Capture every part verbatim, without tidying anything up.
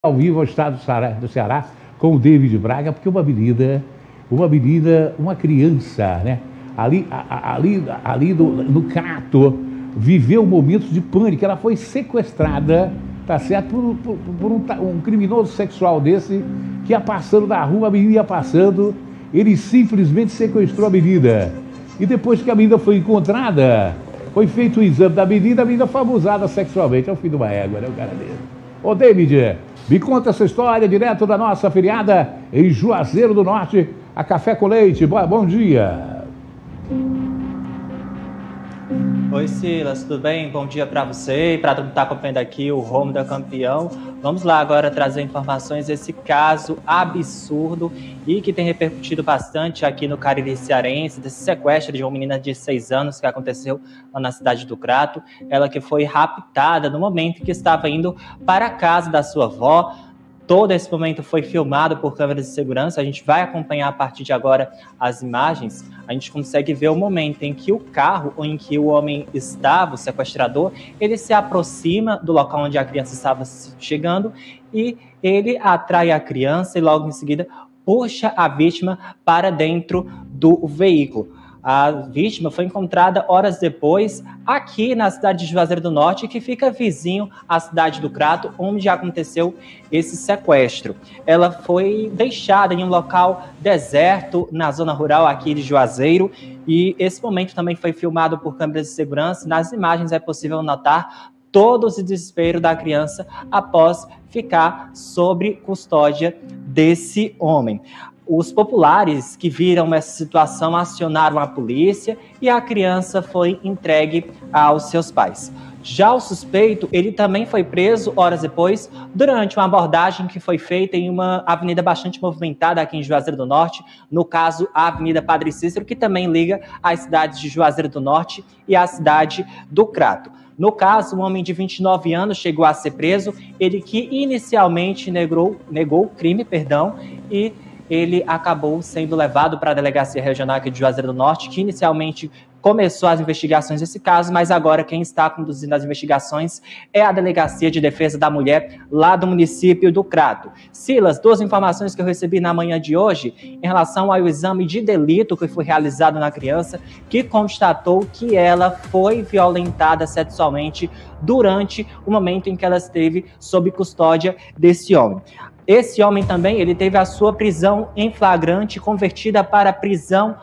Ao vivo ao estado do Ceará, do Ceará com o David Braga, porque uma menina, uma menina, uma criança, né? Ali, a, ali, ali no, no Crato, viveu momentos de pânico. Ela foi sequestrada, tá certo? Por, por, por um, um criminoso sexual desse que ia passando na rua, a menina ia passando, ele simplesmente sequestrou a menina. E depois que a menina foi encontrada, foi feito o exame da menina, a menina foi abusada sexualmente. É o filho de uma égua, né? O cara dele. Ô, David, me conta essa história direto da nossa feriada em Juazeiro do Norte, a Café com Leite. Boa, bom dia. Oi, Silas, tudo bem? Bom dia para você e para todo mundo que está acompanhando aqui o Rumo da Campeão. Vamos lá agora trazer informações desse caso absurdo e que tem repercutido bastante aqui no Cariri Cearense, desse sequestro de uma menina de seis anos que aconteceu lá na cidade do Crato. Ela que foi raptada no momento em que estava indo para a casa da sua avó. Todo esse momento foi filmado por câmeras de segurança. A gente vai acompanhar a partir de agora as imagens. A gente consegue ver o momento em que o carro ou em que o homem estava, o sequestrador, ele se aproxima do local onde a criança estava chegando e ele atrai a criança e logo em seguida puxa a vítima para dentro do veículo. A vítima foi encontrada horas depois aqui na cidade de Juazeiro do Norte, que fica vizinho à cidade do Crato, onde aconteceu esse sequestro. Ela foi deixada em um local deserto na zona rural aqui de Juazeiro e esse momento também foi filmado por câmeras de segurança. Nas imagens é possível notar todo o desespero da criança após ficar sob custódia desse homem. Os populares que viram essa situação acionaram a polícia e a criança foi entregue aos seus pais. Já o suspeito, ele também foi preso horas depois, durante uma abordagem que foi feita em uma avenida bastante movimentada aqui em Juazeiro do Norte, no caso, a Avenida Padre Cícero, que também liga as cidades de Juazeiro do Norte e a cidade do Crato. No caso, um homem de vinte e nove anos chegou a ser preso, ele que inicialmente negou, negou o crime, perdão, e ele acabou sendo levado para a Delegacia Regional aqui de Juazeiro do Norte, que inicialmente começou as investigações desse caso, mas agora quem está conduzindo as investigações é a Delegacia de Defesa da Mulher lá do município do Crato. Silas, duas informações que eu recebi na manhã de hoje em relação ao exame de delito que foi realizado na criança, que constatou que ela foi violentada sexualmente durante o momento em que ela esteve sob custódia desse homem. Esse homem também, ele teve a sua prisão em flagrante convertida para prisão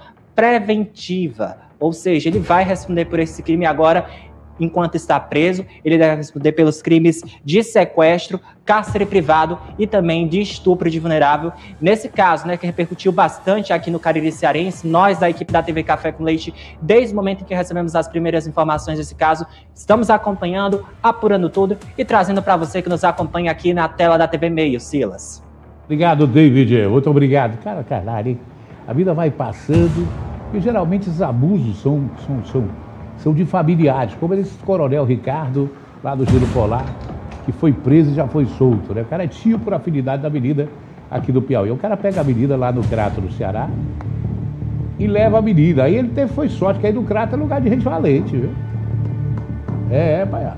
preventiva. Ou seja, ele vai responder por esse crime agora, enquanto está preso. Ele deve responder pelos crimes de sequestro, cárcere privado e também de estupro de vulnerável. Nesse caso, né, que repercutiu bastante aqui no Cariri Cearense, nós da equipe da T V Café com Leite, desde o momento em que recebemos as primeiras informações desse caso, estamos acompanhando, apurando tudo e trazendo para você que nos acompanha aqui na tela da T V Meio, Silas. Obrigado, David. Muito obrigado. Cara, caralho, hein? A vida vai passando e geralmente esses abusos são, são, são, são de familiares, como esse coronel Ricardo, lá do Giro Polar, que foi preso e já foi solto, né? O cara é tio por afinidade da menina aqui do Piauí. O cara pega a menina lá no Crato, no Ceará, e leva a menina. Aí ele teve, foi sorte, que aí no Crato é lugar de gente valente, viu? É, é, palhaço.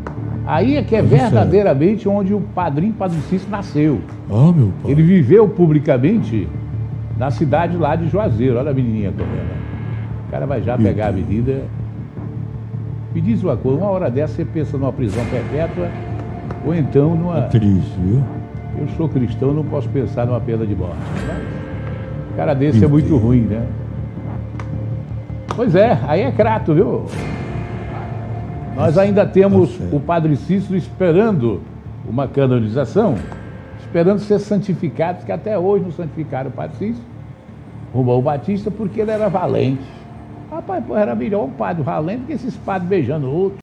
Aí é que é verdadeiramente onde o padrinho Padre Cícero nasceu. Oh, meu pai. Ele viveu publicamente na cidade lá de Juazeiro. Olha a menininha correndo. O cara vai já pegar a menina. Me diz uma coisa, uma hora dessa você pensa numa prisão perpétua ou então numa... É triste, viu? Eu sou cristão, não posso pensar numa pena de morte. Um cara desse é muito ruim, né? Pois é, aí é Crato, viu? Nós ainda temos o Padre Cícero esperando uma canonização, esperando ser santificado, que até hoje não santificaram o Padre Cícero, o João Batista, porque ele era valente. Rapaz, pô, era melhor um padre valente que esses padres beijando o outro.